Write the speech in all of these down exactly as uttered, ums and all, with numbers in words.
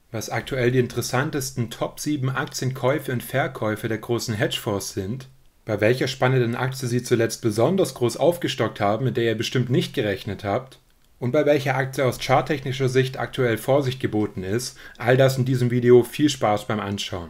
Was aktuell die interessantesten Top sieben Aktienkäufe und Verkäufe der großen Hedgefonds sind, bei welcher spannenden Aktie Sie zuletzt besonders groß aufgestockt haben, mit der ihr bestimmt nicht gerechnet habt, und bei welcher Aktie aus charttechnischer Sicht aktuell Vorsicht geboten ist, all das in diesem Video. Viel Spaß beim Anschauen.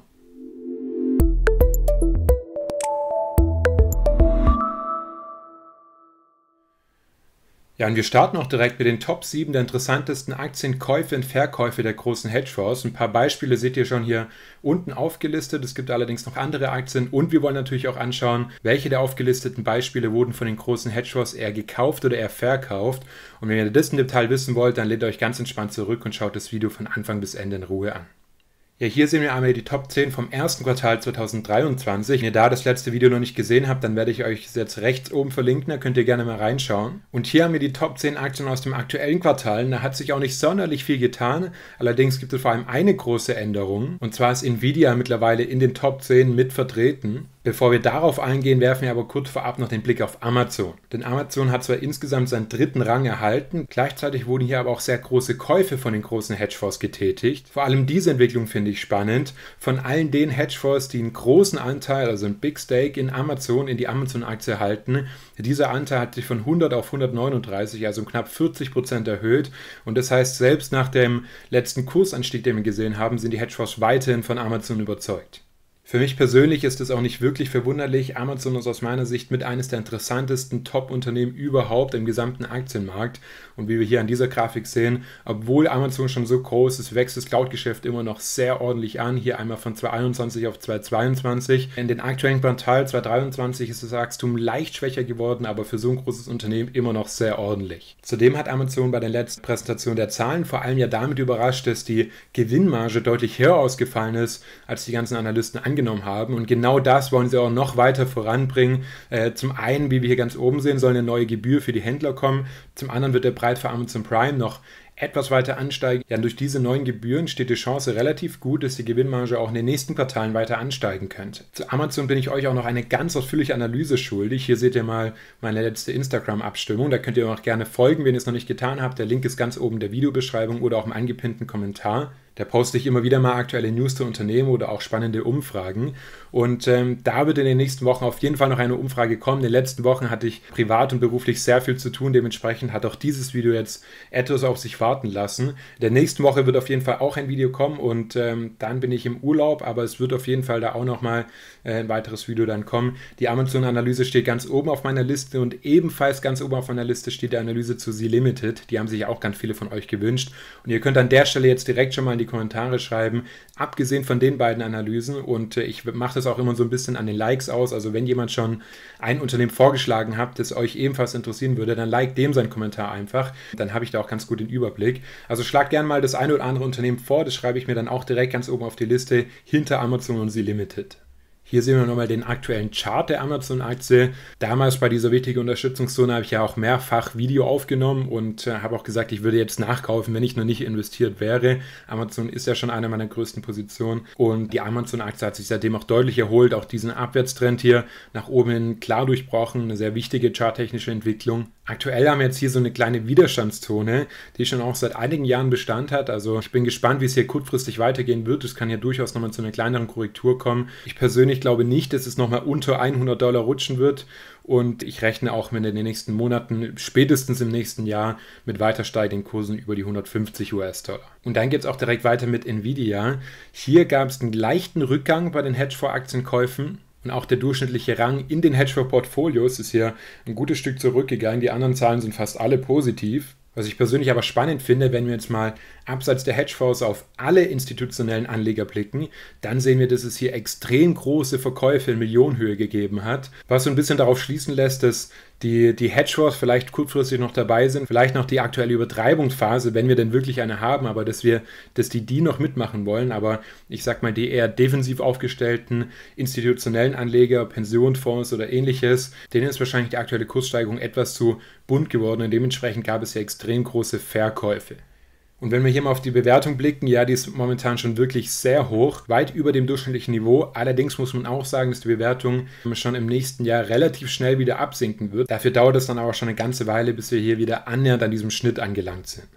Ja, und wir starten auch direkt mit den Top sieben der interessantesten Aktienkäufe und Verkäufe der großen Hedgefonds. Ein paar Beispiele seht ihr schon hier unten aufgelistet. Es gibt allerdings noch andere Aktien und wir wollen natürlich auch anschauen, welche der aufgelisteten Beispiele wurden von den großen Hedgefonds eher gekauft oder eher verkauft. Und wenn ihr das im Detail wissen wollt, dann lehnt euch ganz entspannt zurück und schaut das Video von Anfang bis Ende in Ruhe an. Ja, hier sehen wir einmal die Top zehn vom ersten Quartal zweitausenddreiundzwanzig. Wenn ihr da das letzte Video noch nicht gesehen habt, dann werde ich euch jetzt rechts oben verlinken, da könnt ihr gerne mal reinschauen. Und hier haben wir die Top zehn Aktien aus dem aktuellen Quartal. Da hat sich auch nicht sonderlich viel getan, allerdings gibt es vor allem eine große Änderung. Und zwar ist Nvidia mittlerweile in den Top zehn mit vertreten. Bevor wir darauf eingehen, werfen wir aber kurz vorab noch den Blick auf Amazon. Denn Amazon hat zwar insgesamt seinen dritten Rang erhalten, gleichzeitig wurden hier aber auch sehr große Käufe von den großen Hedgefonds getätigt. Vor allem diese Entwicklung finde ich spannend. Von allen den Hedgefonds, die einen großen Anteil, also ein Big Stake in Amazon, in die Amazon-Aktie halten, dieser Anteil hat sich von hundert auf hundertneununddreißig, also um knapp vierzig Prozent erhöht. Und das heißt, selbst nach dem letzten Kursanstieg, den wir gesehen haben, sind die Hedgefonds weiterhin von Amazon überzeugt. Für mich persönlich ist es auch nicht wirklich verwunderlich. Amazon ist aus meiner Sicht mit eines der interessantesten Top-Unternehmen überhaupt im gesamten Aktienmarkt. Und wie wir hier an dieser Grafik sehen, obwohl Amazon schon so groß ist, wächst das Cloud-Geschäft immer noch sehr ordentlich an. Hier einmal von zweitausendeinundzwanzig auf zweitausendzweiundzwanzig. In den aktuellen Quartal zweitausenddreiundzwanzig ist das Wachstum leicht schwächer geworden, aber für so ein großes Unternehmen immer noch sehr ordentlich. Zudem hat Amazon bei der letzten Präsentation der Zahlen vor allem ja damit überrascht, dass die Gewinnmarge deutlich höher ausgefallen ist, als die ganzen Analysten angenommen haben. Und genau das wollen sie auch noch weiter voranbringen. Äh, zum einen, wie wir hier ganz oben sehen, soll eine neue Gebühr für die Händler kommen. Zum anderen wird der Preis für Amazon Prime noch etwas weiter ansteigen. Ja, und durch diese neuen Gebühren steht die Chance relativ gut, dass die Gewinnmarge auch in den nächsten Quartalen weiter ansteigen könnte. Zu Amazon bin ich euch auch noch eine ganz ausführliche Analyse schuldig. Hier seht ihr mal meine letzte Instagram-Abstimmung. Da könnt ihr auch gerne folgen, wenn ihr es noch nicht getan habt. Der Link ist ganz oben in der Videobeschreibung oder auch im angepinnten Kommentar. Da poste ich immer wieder mal aktuelle News zu Unternehmen oder auch spannende Umfragen. Und ähm, da wird in den nächsten Wochen auf jeden Fall noch eine Umfrage kommen. In den letzten Wochen hatte ich privat und beruflich sehr viel zu tun. Dementsprechend hat auch dieses Video jetzt etwas auf sich warten lassen. In der nächsten Woche wird auf jeden Fall auch ein Video kommen und ähm, dann bin ich im Urlaub. Aber es wird auf jeden Fall da auch nochmal äh, ein weiteres Video dann kommen. Die Amazon-Analyse steht ganz oben auf meiner Liste und ebenfalls ganz oben auf meiner Liste steht die Analyse zu Sea Limited. Die haben sich auch ganz viele von euch gewünscht. Und ihr könnt an der Stelle jetzt direkt schon mal in die Kommentare schreiben, abgesehen von den beiden Analysen, und äh, ich mache das auch immer so ein bisschen an den Likes aus, also wenn jemand schon ein Unternehmen vorgeschlagen hat, das euch ebenfalls interessieren würde, dann liked dem seinen Kommentar einfach, dann habe ich da auch ganz gut den Überblick. Also schlagt gerne mal das eine oder andere Unternehmen vor, das schreibe ich mir dann auch direkt ganz oben auf die Liste, hinter Amazon und Sea Limited. Hier sehen wir nochmal den aktuellen Chart der Amazon-Aktie. Damals bei dieser wichtigen Unterstützungszone habe ich ja auch mehrfach Video aufgenommen und äh, habe auch gesagt, ich würde jetzt nachkaufen, wenn ich noch nicht investiert wäre. Amazon ist ja schon eine meiner größten Positionen und die Amazon-Aktie hat sich seitdem auch deutlich erholt. Auch diesen Abwärtstrend hier nach oben hin klar durchbrochen, eine sehr wichtige charttechnische Entwicklung. Aktuell haben wir jetzt hier so eine kleine Widerstandszone, die schon auch seit einigen Jahren Bestand hat. Also ich bin gespannt, wie es hier kurzfristig weitergehen wird. Es kann ja durchaus nochmal zu einer kleineren Korrektur kommen. Ich persönlich glaube nicht, dass es nochmal unter hundert Dollar rutschen wird. Und ich rechne auch mit in den nächsten Monaten, spätestens im nächsten Jahr, mit weiter steigenden Kursen über die hundertfünfzig US-Dollar. Und dann geht es auch direkt weiter mit Nvidia. Hier gab es einen leichten Rückgang bei den Hedgefonds-Aktienkäufen. Und auch der durchschnittliche Rang in den Hedgefonds-Portfolios ist hier ein gutes Stück zurückgegangen. Die anderen Zahlen sind fast alle positiv. Was ich persönlich aber spannend finde, wenn wir jetzt mal abseits der Hedgefonds auf alle institutionellen Anleger blicken, dann sehen wir, dass es hier extrem große Verkäufe in Millionenhöhe gegeben hat, was so ein bisschen darauf schließen lässt, dass die, die Hedgefonds vielleicht kurzfristig noch dabei sind, vielleicht noch die aktuelle Übertreibungsphase, wenn wir denn wirklich eine haben, aber dass wir, dass die die noch mitmachen wollen, aber ich sag mal, die eher defensiv aufgestellten institutionellen Anleger, Pensionsfonds oder ähnliches, denen ist wahrscheinlich die aktuelle Kurssteigerung etwas zu bunt geworden und dementsprechend gab es ja extrem große Verkäufe. Und wenn wir hier mal auf die Bewertung blicken, ja, die ist momentan schon wirklich sehr hoch, weit über dem durchschnittlichen Niveau. Allerdings muss man auch sagen, dass die Bewertung schon im nächsten Jahr relativ schnell wieder absinken wird. Dafür dauert es dann aber schon eine ganze Weile, bis wir hier wieder annähernd an diesem Schnitt angelangt sind.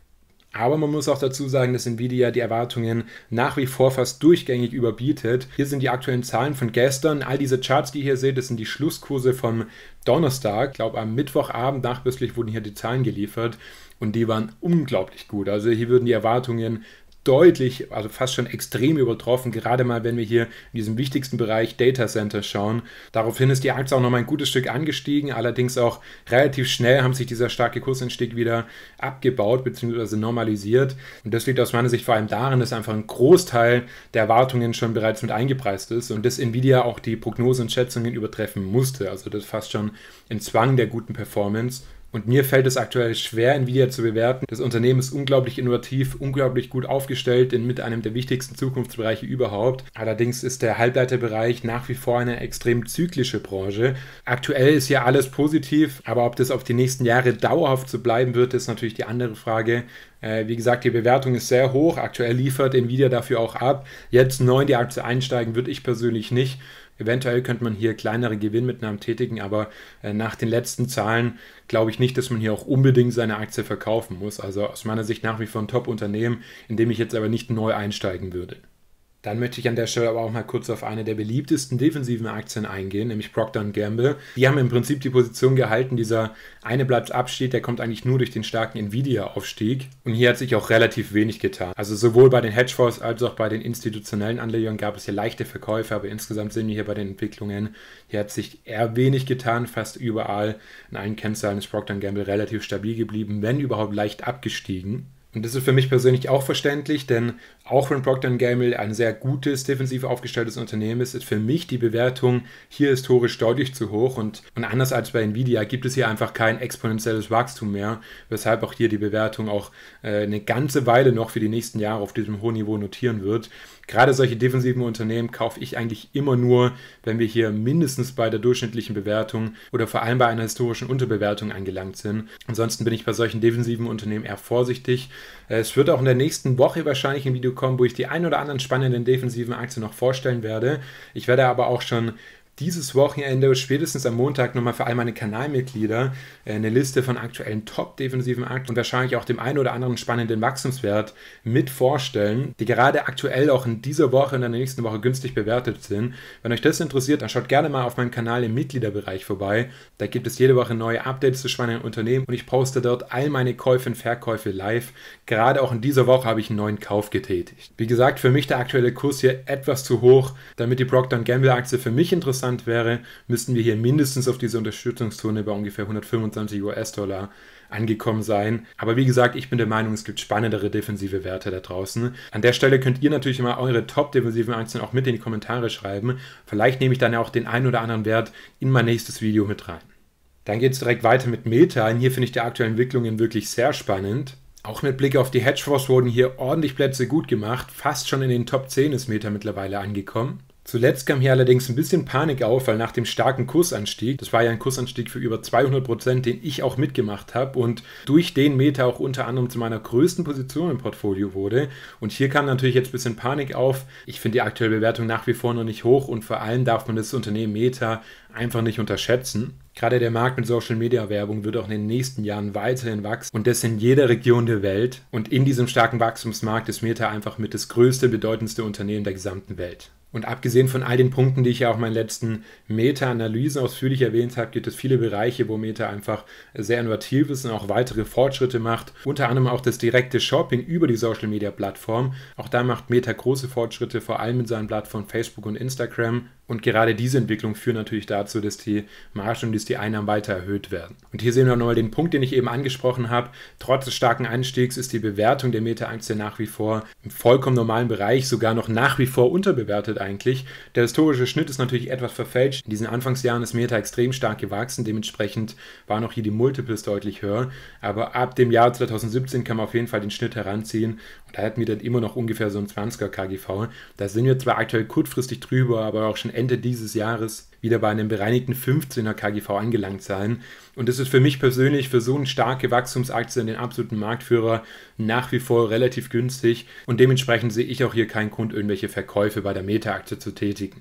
Aber man muss auch dazu sagen, dass Nvidia die Erwartungen nach wie vor fast durchgängig überbietet. Hier sind die aktuellen Zahlen von gestern. All diese Charts, die ihr hier seht, das sind die Schlusskurse vom Donnerstag. Ich glaube, am Mittwochabend nachbörslich wurden hier die Zahlen geliefert und die waren unglaublich gut. Also hier würden die Erwartungen deutlich, also fast schon extrem übertroffen, gerade mal, wenn wir hier in diesem wichtigsten Bereich Data Center schauen. Daraufhin ist die Aktie auch noch mal ein gutes Stück angestiegen, allerdings auch relativ schnell haben sich dieser starke Kursanstieg wieder abgebaut bzw. normalisiert. Und das liegt aus meiner Sicht vor allem daran, dass einfach ein Großteil der Erwartungen schon bereits mit eingepreist ist und dass Nvidia auch die Prognosen und Schätzungen übertreffen musste. Also das fast schon ein Zwang der guten Performance. Und mir fällt es aktuell schwer, Nvidia zu bewerten. Das Unternehmen ist unglaublich innovativ, unglaublich gut aufgestellt in mit einem der wichtigsten Zukunftsbereiche überhaupt. Allerdings ist der Halbleiterbereich nach wie vor eine extrem zyklische Branche. Aktuell ist hier alles positiv, aber ob das auf die nächsten Jahre dauerhaft so bleiben wird, ist natürlich die andere Frage. Äh, wie gesagt, die Bewertung ist sehr hoch. Aktuell liefert Nvidia dafür auch ab. Jetzt neu in die Aktie einsteigen würde ich persönlich nicht. Eventuell könnte man hier kleinere Gewinnmitnahmen tätigen, aber äh, nach den letzten Zahlen glaube ich nicht, dass man hier auch unbedingt seine Aktie verkaufen muss. Also aus meiner Sicht nach wie vor ein Top-Unternehmen, in dem ich jetzt aber nicht neu einsteigen würde. Dann möchte ich an der Stelle aber auch mal kurz auf eine der beliebtesten defensiven Aktien eingehen, nämlich Procter und Gamble. Die haben im Prinzip die Position gehalten, dieser eine bleibt absteht, der kommt eigentlich nur durch den starken Nvidia-Aufstieg. Und hier hat sich auch relativ wenig getan. Also sowohl bei den Hedgefonds als auch bei den institutionellen Anlegern gab es hier leichte Verkäufe, aber insgesamt sehen wir hier bei den Entwicklungen, hier hat sich eher wenig getan, fast überall. In allen Kennzahlen ist Procter und Gamble relativ stabil geblieben, wenn überhaupt leicht abgestiegen. Und das ist für mich persönlich auch verständlich, denn auch wenn Procter und Gamble ein sehr gutes, defensiv aufgestelltes Unternehmen ist, ist für mich die Bewertung hier historisch deutlich zu hoch. Und, und anders als bei Nvidia gibt es hier einfach kein exponentielles Wachstum mehr, weshalb auch hier die Bewertung auch äh, eine ganze Weile noch für die nächsten Jahre auf diesem hohen Niveau notieren wird. Gerade solche defensiven Unternehmen kaufe ich eigentlich immer nur, wenn wir hier mindestens bei der durchschnittlichen Bewertung oder vor allem bei einer historischen Unterbewertung angelangt sind. Ansonsten bin ich bei solchen defensiven Unternehmen eher vorsichtig. Es wird auch in der nächsten Woche wahrscheinlich ein Video kommen, wo ich die ein oder anderen spannenden defensiven Aktien noch vorstellen werde. Ich werde aber auch schon dieses Wochenende, spätestens am Montag, nochmal für all meine Kanalmitglieder eine Liste von aktuellen top-defensiven Aktien und wahrscheinlich auch dem einen oder anderen spannenden Wachstumswert mit vorstellen, die gerade aktuell auch in dieser Woche und in der nächsten Woche günstig bewertet sind. Wenn euch das interessiert, dann schaut gerne mal auf meinem Kanal im Mitgliederbereich vorbei. Da gibt es jede Woche neue Updates zu spannenden Unternehmen und ich poste dort all meine Käufe und Verkäufe live. Gerade auch in dieser Woche habe ich einen neuen Kauf getätigt. Wie gesagt, für mich der aktuelle Kurs hier etwas zu hoch, damit die Procter und Gamble Aktie für mich interessant wäre, müssten wir hier mindestens auf diese Unterstützungszone bei ungefähr hundertfünfundzwanzig US-Dollar angekommen sein. Aber wie gesagt, ich bin der Meinung, es gibt spannendere defensive Werte da draußen. An der Stelle könnt ihr natürlich immer eure top-defensiven Aktien auch mit in die Kommentare schreiben. Vielleicht nehme ich dann ja auch den einen oder anderen Wert in mein nächstes Video mit rein. Dann geht es direkt weiter mit Meta. Und hier finde ich die aktuellen Entwicklungen wirklich sehr spannend. Auch mit Blick auf die Hedgefonds wurden hier ordentlich Plätze gut gemacht. Fast schon in den Top zehn ist Meta mittlerweile angekommen. Zuletzt kam hier allerdings ein bisschen Panik auf, weil nach dem starken Kursanstieg, das war ja ein Kursanstieg für über zweihundert Prozent, den ich auch mitgemacht habe und durch den Meta auch unter anderem zu meiner größten Position im Portfolio wurde. Und hier kam natürlich jetzt ein bisschen Panik auf. Ich finde die aktuelle Bewertung nach wie vor noch nicht hoch und vor allem darf man das Unternehmen Meta einfach nicht unterschätzen. Gerade der Markt mit Social-Media-Werbung wird auch in den nächsten Jahren weiterhin wachsen und das in jeder Region der Welt. Und in diesem starken Wachstumsmarkt ist Meta einfach mit das größte, bedeutendste Unternehmen der gesamten Welt. Und abgesehen von all den Punkten, die ich ja auch in meinen letzten Meta-Analysen ausführlich erwähnt habe, gibt es viele Bereiche, wo Meta einfach sehr innovativ ist und auch weitere Fortschritte macht. Unter anderem auch das direkte Shopping über die Social-Media-Plattform. Auch da macht Meta große Fortschritte, vor allem mit seinen Plattformen Facebook und Instagram. Und gerade diese Entwicklung führt natürlich dazu, dass die Margen und dass die Einnahmen weiter erhöht werden. Und hier sehen wir nochmal den Punkt, den ich eben angesprochen habe. Trotz des starken Anstiegs ist die Bewertung der Meta-Aktie nach wie vor im vollkommen normalen Bereich, sogar noch nach wie vor unterbewertet eigentlich. Der historische Schnitt ist natürlich etwas verfälscht. In diesen Anfangsjahren ist Meta extrem stark gewachsen, dementsprechend waren auch hier die Multiples deutlich höher. Aber ab dem Jahr zweitausendsiebzehn kann man auf jeden Fall den Schnitt heranziehen und da hätten wir dann immer noch ungefähr so ein zwanziger K G V. Da sind wir zwar aktuell kurzfristig drüber, aber auch schon Ende dieses Jahres wieder bei einem bereinigten fünfzehner K G V angelangt sein. Und das ist für mich persönlich für so eine starke Wachstumsaktie in den absoluten Marktführer nach wie vor relativ günstig und dementsprechend sehe ich auch hier keinen Grund, irgendwelche Verkäufe bei der Meta-Aktie zu tätigen.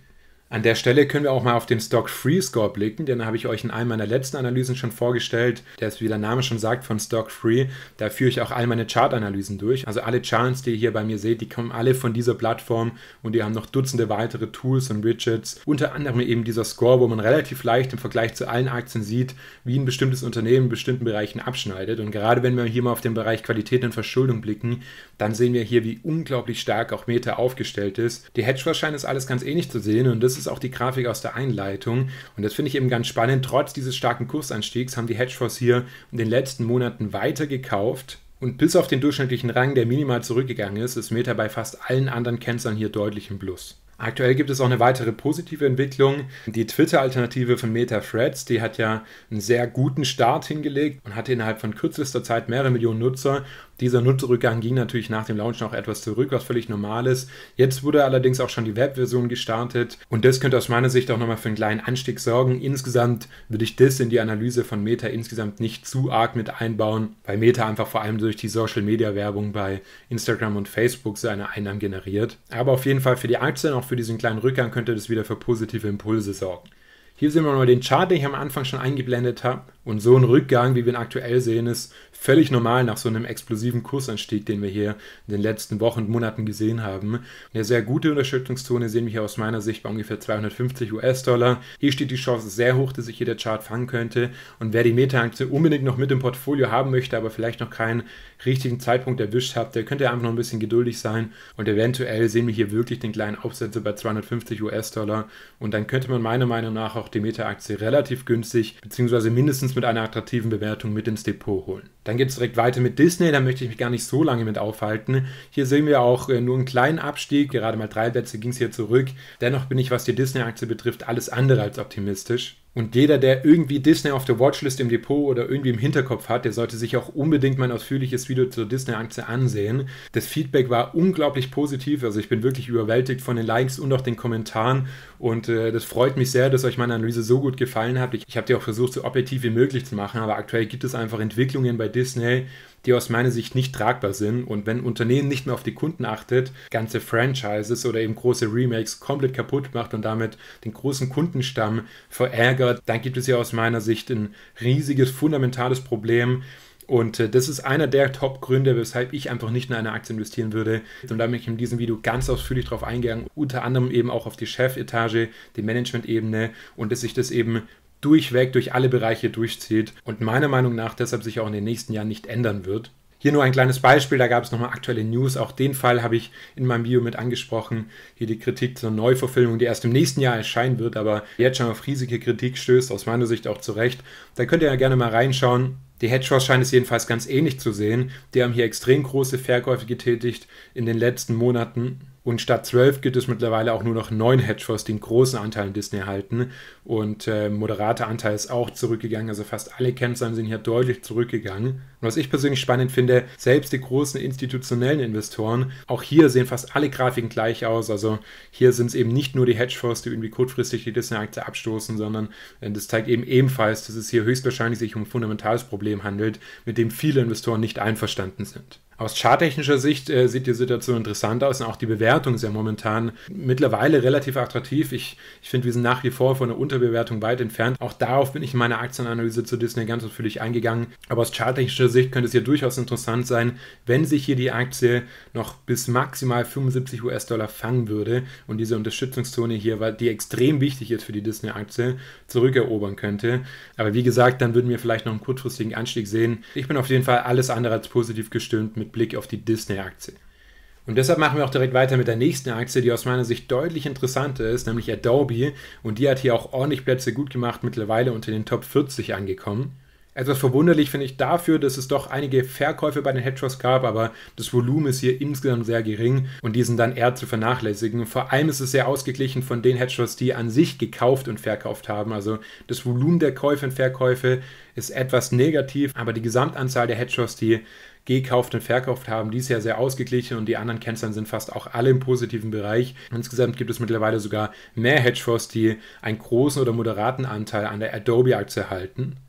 An der Stelle können wir auch mal auf den Stock Free Score blicken, den habe ich euch in einem meiner letzten Analysen schon vorgestellt. Der ist, wie der Name schon sagt, von Stock Free. Da führe ich auch all meine Chartanalysen durch. Also alle Charts, die ihr hier bei mir seht, die kommen alle von dieser Plattform und die haben noch Dutzende weitere Tools und Widgets. Unter anderem eben dieser Score, wo man relativ leicht im Vergleich zu allen Aktien sieht, wie ein bestimmtes Unternehmen in bestimmten Bereichen abschneidet. Und gerade wenn wir hier mal auf den Bereich Qualität und Verschuldung blicken, dann sehen wir hier, wie unglaublich stark auch Meta aufgestellt ist. Die Hedgefonds scheinen es alles ganz ähnlich zu sehen und das ist auch die Grafik aus der Einleitung. Und das finde ich eben ganz spannend. Trotz dieses starken Kursanstiegs haben die Hedgefonds hier in den letzten Monaten weiter gekauft. Und bis auf den durchschnittlichen Rang, der minimal zurückgegangen ist, ist Meta bei fast allen anderen Kennzahlen hier deutlich im Plus. Aktuell gibt es auch eine weitere positive Entwicklung. Die Twitter-Alternative von Meta Threads, die hat ja einen sehr guten Start hingelegt und hatte innerhalb von kürzester Zeit mehrere Millionen Nutzer. Dieser Nutzerrückgang ging natürlich nach dem Launch noch etwas zurück, was völlig normal ist. Jetzt wurde allerdings auch schon die Webversion gestartet und das könnte aus meiner Sicht auch nochmal für einen kleinen Anstieg sorgen. Insgesamt würde ich das in die Analyse von Meta insgesamt nicht zu arg mit einbauen, weil Meta einfach vor allem durch die Social-Media-Werbung bei Instagram und Facebook seine Einnahmen generiert. Aber auf jeden Fall für die Aktien, auch für diesen kleinen Rückgang, könnte das wieder für positive Impulse sorgen. Hier sehen wir mal den Chart, den ich am Anfang schon eingeblendet habe. Und so ein Rückgang, wie wir ihn aktuell sehen, ist völlig normal nach so einem explosiven Kursanstieg, den wir hier in den letzten Wochen und Monaten gesehen haben. Eine sehr gute Unterstützungszone sehen wir hier aus meiner Sicht bei ungefähr zweihundertfünfzig US-Dollar. Hier steht die Chance sehr hoch, dass sich hier der Chart fangen könnte. Und wer die Meta-Aktie unbedingt noch mit im Portfolio haben möchte, aber vielleicht noch keinen richtigen Zeitpunkt erwischt hat, der könnte einfach noch ein bisschen geduldig sein. Und eventuell sehen wir hier wirklich den kleinen Aufsetzer bei zweihundertfünfzig US-Dollar. Und dann könnte man meiner Meinung nach auch die Meta-Aktie relativ günstig bzw. mindestens mit einer attraktiven Bewertung mit ins Depot holen. Dann geht es direkt weiter mit Disney, da möchte ich mich gar nicht so lange mit aufhalten. Hier sehen wir auch äh, nur einen kleinen Abstieg, gerade mal drei Plätze ging es hier zurück. Dennoch bin ich, was die Disney-Aktie betrifft, alles andere als optimistisch. Und jeder, der irgendwie Disney auf der Watchlist im Depot oder irgendwie im Hinterkopf hat, der sollte sich auch unbedingt mein ausführliches Video zur Disney-Aktie ansehen. Das Feedback war unglaublich positiv, also ich bin wirklich überwältigt von den Likes und auch den Kommentaren und äh, das freut mich sehr, dass euch meine Analyse so gut gefallen hat. Ich, ich habe die auch versucht, so objektiv wie möglich zu machen, aber aktuell gibt es einfach Entwicklungen bei Disney, die aus meiner Sicht nicht tragbar sind. Und wenn ein Unternehmen nicht mehr auf die Kunden achtet, ganze Franchises oder eben große Remakes komplett kaputt macht und damit den großen Kundenstamm verärgert, dann gibt es ja aus meiner Sicht ein riesiges, fundamentales Problem. Und äh, das ist einer der Top-Gründe, weshalb ich einfach nicht in eine Aktie investieren würde. Und da bin ich in diesem Video ganz ausführlich drauf eingegangen, unter anderem eben auch auf die Chefetage, die Management-Ebene und dass sich das eben durchweg durch alle Bereiche durchzieht und meiner Meinung nach deshalb sich auch in den nächsten Jahren nicht ändern wird. Hier nur ein kleines Beispiel, da gab es nochmal aktuelle News, auch den Fall habe ich in meinem Video mit angesprochen. Hier die Kritik zur Neuverfilmung, die erst im nächsten Jahr erscheinen wird, aber jetzt schon auf riesige Kritik stößt, aus meiner Sicht auch zu Recht. Da könnt ihr ja gerne mal reinschauen. Die Hedgefonds scheinen es jedenfalls ganz ähnlich zu sehen. Die haben hier extrem große Verkäufe getätigt in den letzten Monaten. Und statt zwölf gibt es mittlerweile auch nur noch neun Hedgefonds, die einen großen Anteil an Disney halten. Und äh, moderater Anteil ist auch zurückgegangen. Also fast alle Kennzahlen sind hier deutlich zurückgegangen. Und was ich persönlich spannend finde, selbst die großen institutionellen Investoren, auch hier sehen fast alle Grafiken gleich aus. Also hier sind es eben nicht nur die Hedgefonds, die irgendwie kurzfristig die Disney-Aktie abstoßen, sondern äh, das zeigt eben ebenfalls, dass es hier höchstwahrscheinlich sich um ein fundamentales Problem handelt, mit dem viele Investoren nicht einverstanden sind. Aus charttechnischer Sicht äh, sieht die Situation interessant aus und auch die Bewertung ist ja momentan mittlerweile relativ attraktiv. Ich, ich finde, wir sind nach wie vor von der Unterbewertung weit entfernt. Auch darauf bin ich in meiner Aktienanalyse zu Disney ganz ausführlich eingegangen. Aber aus charttechnischer Sicht könnte es ja durchaus interessant sein, wenn sich hier die Aktie noch bis maximal fünfundsiebzig US-Dollar fangen würde und diese Unterstützungszone hier, die extrem wichtig ist für die Disney-Aktie, zurückerobern könnte. Aber wie gesagt, dann würden wir vielleicht noch einen kurzfristigen Anstieg sehen. Ich bin auf jeden Fall alles andere als positiv gestimmt mit Blick auf die Disney-Aktie. Und deshalb machen wir auch direkt weiter mit der nächsten Aktie, die aus meiner Sicht deutlich interessanter ist, nämlich Adobe. Und die hat hier auch ordentlich Plätze gut gemacht, mittlerweile unter den Top vierzig angekommen. Etwas verwunderlich finde ich dafür, dass es doch einige Verkäufe bei den Hedgefonds gab, aber das Volumen ist hier insgesamt sehr gering und die sind dann eher zu vernachlässigen. Vor allem ist es sehr ausgeglichen von den Hedgefonds, die an sich gekauft und verkauft haben. Also das Volumen der Käufe und Verkäufe ist etwas negativ, aber die Gesamtanzahl der Hedgefonds, die gekauft und verkauft haben, die ist ja sehr ausgeglichen und die anderen Kennzahlen sind fast auch alle im positiven Bereich. Insgesamt gibt es mittlerweile sogar mehr Hedgefonds, die einen großen oder moderaten Anteil an der Adobe-Aktie halten.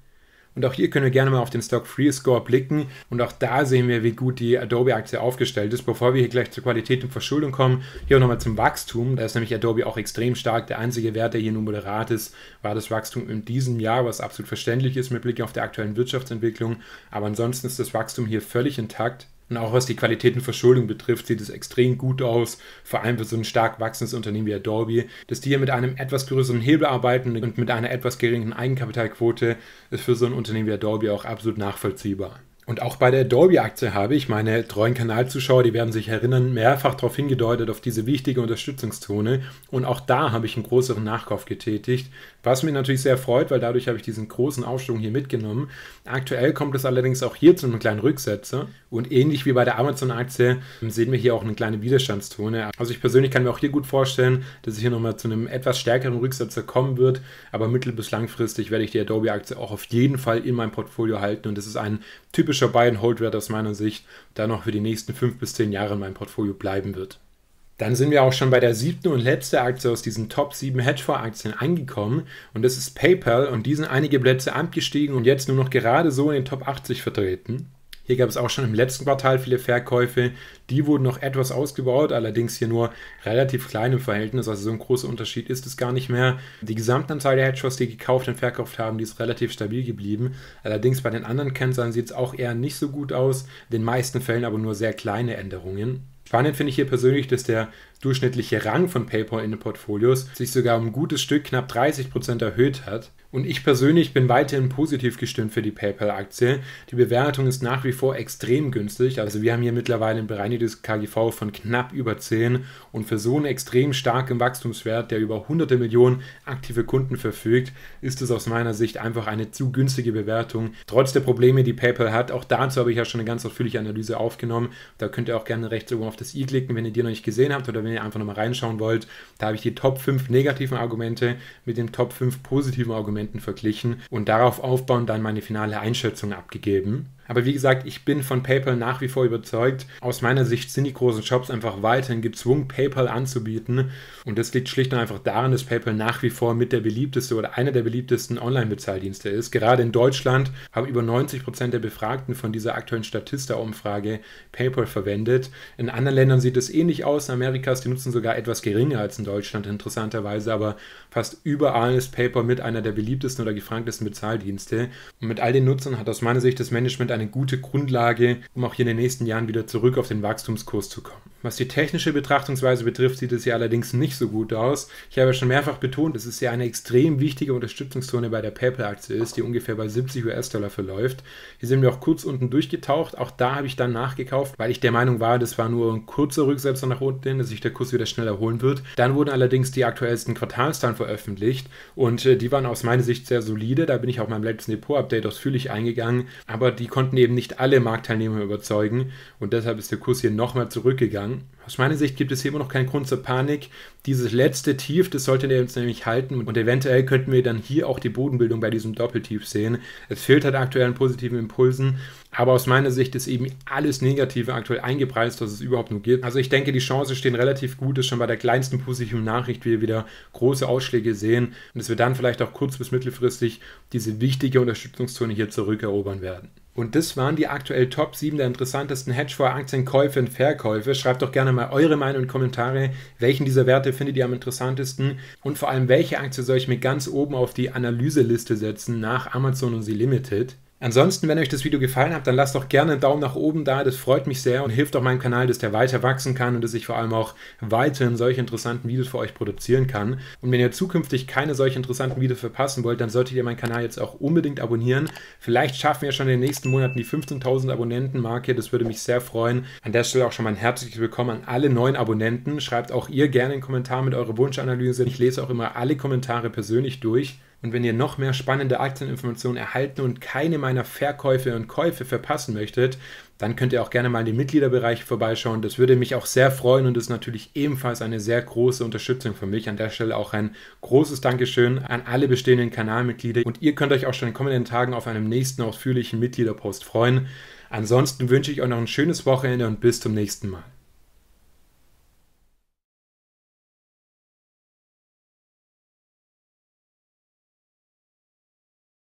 Und auch hier können wir gerne mal auf den Stock Free Score blicken und auch da sehen wir, wie gut die Adobe-Aktie aufgestellt ist. Bevor wir hier gleich zur Qualität und Verschuldung kommen, hier auch nochmal zum Wachstum. Da ist nämlich Adobe auch extrem stark. Der einzige Wert, der hier nur moderat ist, war das Wachstum in diesem Jahr, was absolut verständlich ist mit Blick auf die aktuellen Wirtschaftsentwicklung. Aber ansonsten ist das Wachstum hier völlig intakt. Und auch was die Qualität und Verschuldung betrifft, sieht es extrem gut aus, vor allem für so ein stark wachsendes Unternehmen wie Adobe. Dass die hier mit einem etwas größeren Hebel arbeiten und mit einer etwas geringeren Eigenkapitalquote, ist für so ein Unternehmen wie Adobe auch absolut nachvollziehbar. Und auch bei der Adobe-Aktie habe ich, meine treuen Kanalzuschauer, die werden sich erinnern, mehrfach darauf hingedeutet, auf diese wichtige Unterstützungszone. Und auch da habe ich einen größeren Nachkauf getätigt, was mich natürlich sehr freut, weil dadurch habe ich diesen großen Aufschwung hier mitgenommen. Aktuell kommt es allerdings auch hier zu einem kleinen Rücksetzer. Und ähnlich wie bei der Amazon-Aktie sehen wir hier auch eine kleine Widerstandszone. Also ich persönlich kann mir auch hier gut vorstellen, dass es hier nochmal zu einem etwas stärkeren Rücksetzer kommen wird. Aber mittel- bis langfristig werde ich die Adobe-Aktie auch auf jeden Fall in meinem Portfolio halten. Und das ist ein typischer Buy-and-Hold-Wert aus meiner Sicht, der noch für die nächsten fünf bis zehn Jahre in meinem Portfolio bleiben wird. Dann sind wir auch schon bei der siebten und letzten Aktie aus diesen Top sieben Hedgefonds-Aktien angekommen und das ist PayPal und die sind einige Plätze abgestiegen und jetzt nur noch gerade so in den Top achtzig vertreten. Hier gab es auch schon im letzten Quartal viele Verkäufe, die wurden noch etwas ausgebaut, allerdings hier nur relativ klein im Verhältnis, also so ein großer Unterschied ist es gar nicht mehr. Die Gesamtanzahl der Hedgefonds, die gekauft und verkauft haben, die ist relativ stabil geblieben, allerdings bei den anderen Kennzahlen sieht es auch eher nicht so gut aus, in den meisten Fällen aber nur sehr kleine Änderungen. Spannend finde ich hier persönlich, dass der durchschnittliche Rang von PayPal in den Portfolios sich sogar um ein gutes Stück, knapp dreißig Prozent erhöht hat. Und ich persönlich bin weiterhin positiv gestimmt für die PayPal-Aktie. Die Bewertung ist nach wie vor extrem günstig. Also wir haben hier mittlerweile ein bereinigtes K G V von knapp über zehn. Und für so einen extrem starken Wachstumswert, der über hunderte Millionen aktive Kunden verfügt, ist es aus meiner Sicht einfach eine zu günstige Bewertung. Trotz der Probleme, die PayPal hat, auch dazu habe ich ja schon eine ganz ausführliche Analyse aufgenommen. Da könnt ihr auch gerne rechts oben auf das i klicken, wenn ihr die noch nicht gesehen habt oder wenn ihr einfach nochmal reinschauen wollt. Da habe ich die Top fünf negativen Argumente mit den Top fünf positiven Argumenten verglichen und darauf aufbauend dann meine finale Einschätzung abgegeben. Aber wie gesagt, ich bin von PayPal nach wie vor überzeugt. Aus meiner Sicht sind die großen Shops einfach weiterhin gezwungen, PayPal anzubieten. Und das liegt schlicht und einfach daran, dass PayPal nach wie vor mit der beliebteste oder einer der beliebtesten Online-Bezahldienste ist. Gerade in Deutschland haben über neunzig Prozent der Befragten von dieser aktuellen Statista-Umfrage PayPal verwendet. In anderen Ländern sieht es ähnlich aus. In Amerika ist die Nutzung sogar etwas geringer als in Deutschland, interessanterweise. Aber fast überall ist PayPal mit einer der beliebtesten oder gefragtesten Bezahldienste. Und mit all den Nutzern hat aus meiner Sicht das Management eine gute Grundlage, um auch hier in den nächsten Jahren wieder zurück auf den Wachstumskurs zu kommen. Was die technische Betrachtungsweise betrifft, sieht es hier allerdings nicht so gut aus. Ich habe ja schon mehrfach betont, dass es ja eine extrem wichtige Unterstützungszone bei der PayPal-Aktie ist, die ungefähr bei siebzig US-Dollar verläuft. Hier sind wir auch kurz unten durchgetaucht. Auch da habe ich dann nachgekauft, weil ich der Meinung war, das war nur ein kurzer Rücksetzer nach unten, dass sich der Kurs wieder schnell erholen wird. Dann wurden allerdings die aktuellsten Quartalszahlen veröffentlicht und äh, die waren aus meiner Sicht sehr solide. Da bin ich auch in meinem letzten Depot-Update ausführlich eingegangen, aber die konnten eben nicht alle Marktteilnehmer überzeugen und deshalb ist der Kurs hier nochmal zurückgegangen. Aus meiner Sicht gibt es hier immer noch keinen Grund zur Panik. Dieses letzte Tief, das sollte der uns nämlich halten und eventuell könnten wir dann hier auch die Bodenbildung bei diesem Doppeltief sehen. Es fehlt halt aktuell an positiven Impulsen, aber aus meiner Sicht ist eben alles Negative aktuell eingepreist, was es überhaupt nur gibt. Also ich denke, die Chancen stehen relativ gut, dass schon bei der kleinsten positiven Nachricht wir wieder große Ausschläge sehen und dass wir dann vielleicht auch kurz- bis mittelfristig diese wichtige Unterstützungszone hier zurückerobern werden. Und das waren die aktuell Top sieben der interessantesten Hedgefonds-Aktienkäufe und Verkäufe. Schreibt doch gerne mal eure Meinung in die Kommentare. Welchen dieser Werte findet ihr am interessantesten? Und vor allem, welche Aktie soll ich mir ganz oben auf die Analyseliste setzen nach Amazon und Sie Limited? Ansonsten, wenn euch das Video gefallen hat, dann lasst doch gerne einen Daumen nach oben da, das freut mich sehr und hilft auch meinem Kanal, dass der weiter wachsen kann und dass ich vor allem auch weiterhin solche interessanten Videos für euch produzieren kann. Und wenn ihr zukünftig keine solch interessanten Videos verpassen wollt, dann solltet ihr meinen Kanal jetzt auch unbedingt abonnieren. Vielleicht schaffen wir schon in den nächsten Monaten die fünfzehntausend Abonnenten-Marke, das würde mich sehr freuen. An der Stelle auch schon mal ein herzliches Willkommen an alle neuen Abonnenten. Schreibt auch ihr gerne einen Kommentar mit eurer Wunschanalyse. Ich lese auch immer alle Kommentare persönlich durch. Und wenn ihr noch mehr spannende Aktieninformationen erhalten und keine meiner Verkäufe und Käufe verpassen möchtet, dann könnt ihr auch gerne mal in den Mitgliederbereich vorbeischauen. Das würde mich auch sehr freuen und ist natürlich ebenfalls eine sehr große Unterstützung für mich. An der Stelle auch ein großes Dankeschön an alle bestehenden Kanalmitglieder. Und ihr könnt euch auch schon in kommenden Tagen auf einem nächsten ausführlichen Mitgliederpost freuen. Ansonsten wünsche ich euch noch ein schönes Wochenende und bis zum nächsten Mal.